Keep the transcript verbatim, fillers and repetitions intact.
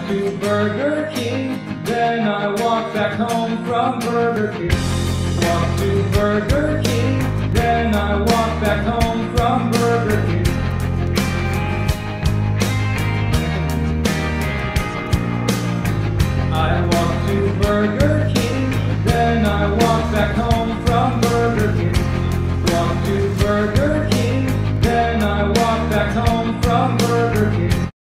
went to Burger King. Then I walked back home from Burger King. Walked to